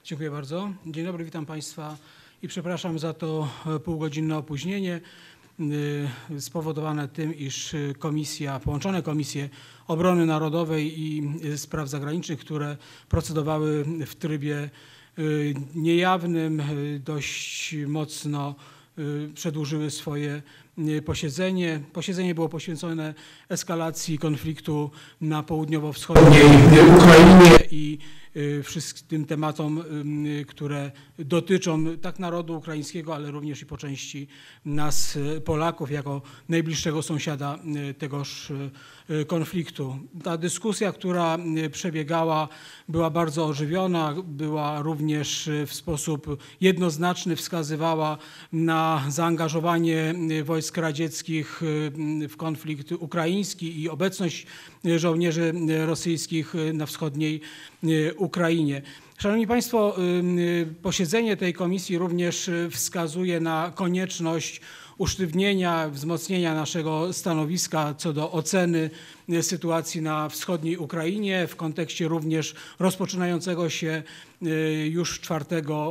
Dziękuję bardzo. Dzień dobry, witam Państwa i przepraszam za to półgodzinne opóźnienie spowodowane tym, iż połączone Komisje Obrony Narodowej i Spraw Zagranicznych, które procedowały w trybie niejawnym, dość mocno przedłużyły swoje posiedzenie. Posiedzenie było poświęcone eskalacji konfliktu na południowo-wschodniej Ukrainie i wszystkim tematom, które dotyczą tak narodu ukraińskiego, ale również i po części nas, Polaków, jako najbliższego sąsiada tegoż konfliktu. Ta dyskusja, która przebiegała, była bardzo ożywiona, była również w sposób jednoznaczny, wskazywała na zaangażowanie wojsk radzieckich w konflikt ukraiński i obecność żołnierzy rosyjskich na wschodniej Ukrainie. Szanowni Państwo, posiedzenie tej komisji również wskazuje na konieczność usztywnienia, wzmocnienia naszego stanowiska co do oceny sytuacji na wschodniej Ukrainie w kontekście również rozpoczynającego się już 4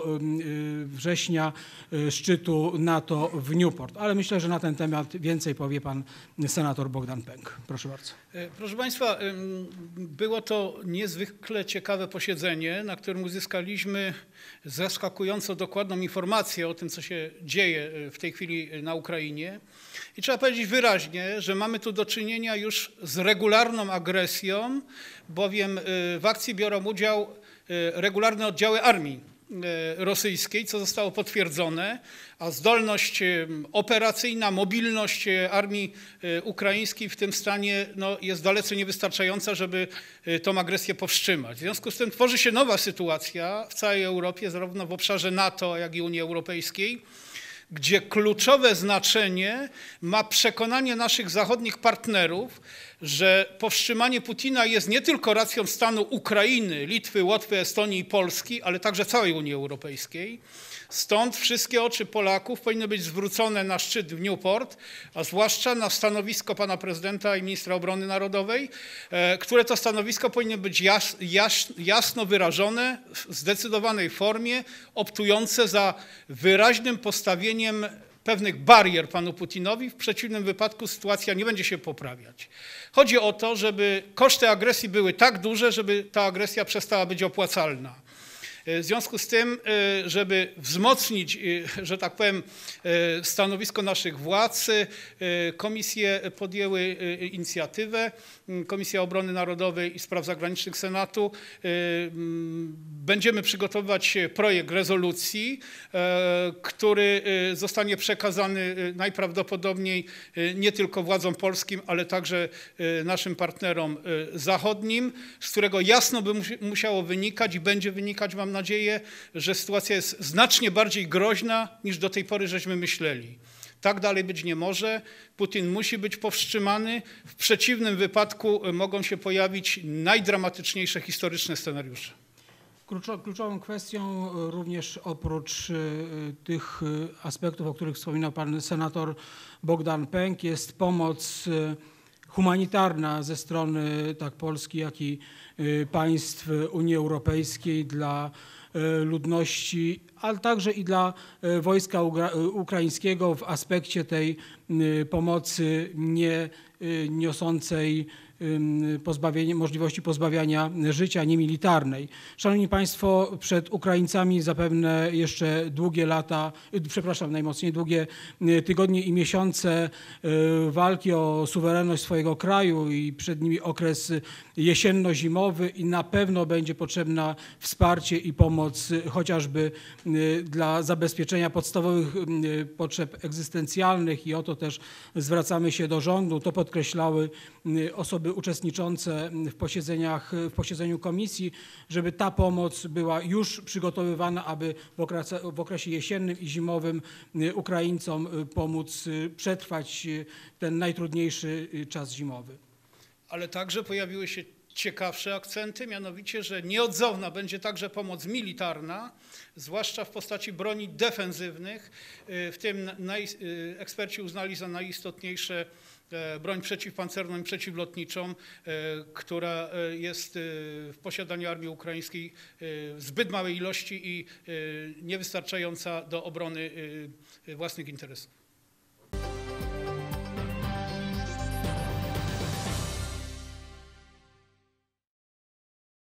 września szczytu NATO w Newport. Ale myślę, że na ten temat więcej powie pan senator Bogdan Pęk. Proszę bardzo. Proszę Państwa, było to niezwykle ciekawe posiedzenie, na którym uzyskaliśmy zaskakująco dokładną informację o tym, co się dzieje w tej chwili na Ukrainie. I trzeba powiedzieć wyraźnie, że mamy tu do czynienia już z regularną agresją, bowiem w akcji biorą udział regularne oddziały armii rosyjskiej, co zostało potwierdzone, a zdolność operacyjna, mobilność armii ukraińskiej w tym stanie jest dalece niewystarczająca, żeby tą agresję powstrzymać. W związku z tym tworzy się nowa sytuacja w całej Europie, zarówno w obszarze NATO, jak i Unii Europejskiej, gdzie kluczowe znaczenie ma przekonanie naszych zachodnich partnerów, że powstrzymanie Putina jest nie tylko racją stanu Ukrainy, Litwy, Łotwy, Estonii i Polski, ale także całej Unii Europejskiej. Stąd wszystkie oczy Polaków powinny być zwrócone na szczyt w Newport, a zwłaszcza na stanowisko pana prezydenta i ministra obrony narodowej, które to stanowisko powinno być jasno wyrażone w zdecydowanej formie, optujące za wyraźnym postawieniem pewnych barier panu Putinowi. W przeciwnym wypadku sytuacja nie będzie się poprawiać. Chodzi o to, żeby koszty agresji były tak duże, żeby ta agresja przestała być opłacalna. W związku z tym, żeby wzmocnić, że tak powiem, stanowisko naszych władz, komisje podjęły inicjatywę. Komisja Obrony Narodowej i Spraw Zagranicznych Senatu. Będziemy przygotowywać projekt rezolucji, który zostanie przekazany najprawdopodobniej nie tylko władzom polskim, ale także naszym partnerom zachodnim, z którego jasno by musiało wynikać i będzie wynikać, mam nadzieję, że sytuacja jest znacznie bardziej groźna, niż do tej pory żeśmy myśleli. Tak dalej być nie może. Putin musi być powstrzymany. W przeciwnym wypadku mogą się pojawić najdramatyczniejsze historyczne scenariusze. Kluczową kwestią również oprócz tych aspektów, o których wspominał pan senator Bogdan Pęk, jest pomoc humanitarna ze strony tak Polski, jak i państw Unii Europejskiej dla ludności, ale także i dla wojska ukraińskiego w aspekcie tej pomocy nie niosącej możliwości pozbawiania życia, niemilitarnej. Szanowni Państwo, przed Ukraińcami zapewne jeszcze długie lata, najmocniej długie tygodnie i miesiące walki o suwerenność swojego kraju i przed nimi okres jesienno-zimowy i na pewno będzie potrzebna wsparcie i pomoc chociażby dla zabezpieczenia podstawowych potrzeb egzystencjalnych i o to też zwracamy się do rządu. To podkreślały osoby uczestniczące w posiedzeniu komisji, żeby ta pomoc była już przygotowywana, aby w okresie jesiennym i zimowym Ukraińcom pomóc przetrwać ten najtrudniejszy czas zimowy. Ale także pojawiły się ciekawsze akcenty, mianowicie, że nieodzowna będzie także pomoc militarna, zwłaszcza w postaci broni defensywnych, w tym eksperci uznali za najistotniejsze broń przeciwpancerną i przeciwlotniczą, która jest w posiadaniu armii ukraińskiej w zbyt małej ilości i niewystarczająca do obrony własnych interesów.